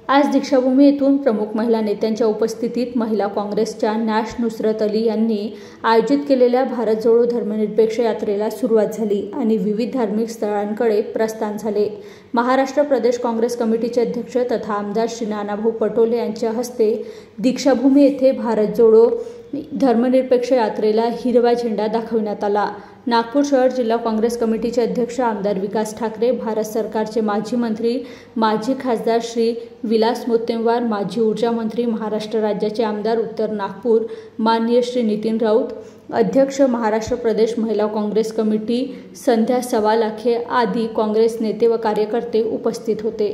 आज दीक्षाभूमी येथून प्रमुख महिला नेत्यांच्या उपस्थितीत महिला काँग्रेसच्या नॅश नुसरत अली यांनी आयोजित केलेल्या भारत जोडो धर्मनिरपेक्ष यात्रेला सुरुवात झाली आणि विविध धार्मिक स्थळांकडे प्रस्थान झाले। महाराष्ट्र प्रदेश काँग्रेस कमिटीचे अध्यक्ष तथा आमदार श्री नानाभाऊ पटोले यांच्या हस्ते दीक्षाभूमी येथे भारत जोडो धर्मनिरपेक्ष यात्रेला हिरवा झेंडा दाखविण्यात आला। नागपूर शहर जिल्हा काँग्रेस कमिटीचे अध्यक्ष आमदार विकास ठाकरे, भारत सरकारचे माजी मंत्री माजी खासदार श्री विलास मुत्तेमवार, माजी ऊर्जा मंत्री महाराष्ट्र राज्याचे आमदार उत्तर नागपूर माननीय श्री नितीन राऊत, अध्यक्ष महाराष्ट्र प्रदेश महिला काँग्रेस कमिटी संध्या सवालाखे आदी काँग्रेस नेते व कार्यकर्ते उपस्थित होते।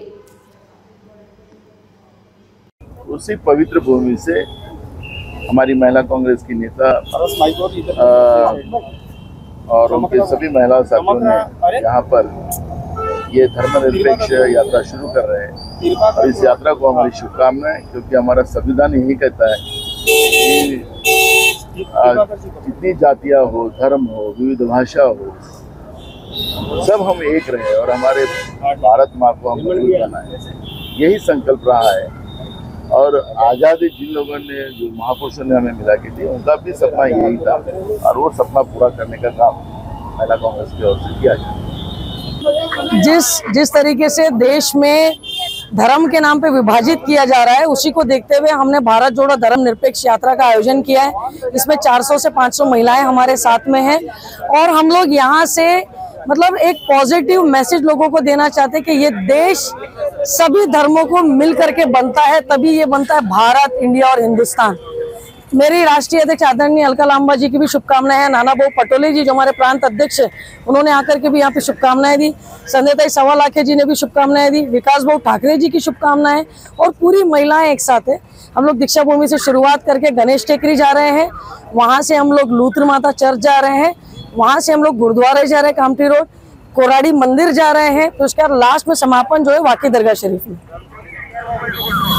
उसी पवित्र भूमि से हमारी महिला कांग्रेस की नेता और उनके सभी महिला साथियों ने यहाँ पर ये धर्मनिरपेक्ष यात्रा शुरू कर रहे हैं और इस यात्रा को हमारी शुभकामनाएं, क्योंकि हमारा संविधान यही कहता है कि जितनी जातियाँ हो, धर्म हो, विविध भाषा हो, सब हम एक रहे और हमारे भारत माँ को हम मजबूत बनाए, यही संकल्प रहा है। और आज़ादी जिन लोगों ने, जो महापुरुषों ने हमें मिला की थी, उनका भी सपना यही था और वो सपना पूरा करने का काम महिला कांग्रेस की ओर से किया जाए। जिस तरीके से देश में धर्म के नाम पे विभाजित किया जा रहा है, उसी को देखते हुए हमने भारत जोड़ो धर्म निरपेक्ष यात्रा का आयोजन किया है। इसमें 400 से 500 महिलाएं हमारे साथ में हैं और हम लोग यहाँ से मतलब एक पॉजिटिव मैसेज लोगों को देना चाहते हैं कि ये देश सभी धर्मों को मिल करके बनता है, तभी ये बनता है भारत, इंडिया और हिंदुस्तान। मेरी राष्ट्रीय अध्यक्ष आदरणीय अलका लांबा जी की भी शुभकामनाएं हैं। नानाभाऊ पटोले जी जो हमारे प्रांत अध्यक्ष है, उन्होंने आकर के भी यहाँ पे शुभकामनाएं दी। संध्या सवालाखे जी ने भी शुभकामनाएं दी। विकास भाऊ ठाकरे जी की शुभकामनाएं और पूरी महिलाएं एक साथ है। हम लोग दीक्षा भूमि से शुरुआत करके गणेश टेकरी जा रहे हैं, वहाँ से हम लोग लूथर माता चर्च जा रहे हैं, वहाँ से हम लोग गुरुद्वारे जा रहे हैं कामठी रोड, कोराड़ी मंदिर जा रहे हैं, तो उसके बाद लास्ट में समापन जो है वाकी दरगाह शरीफ में।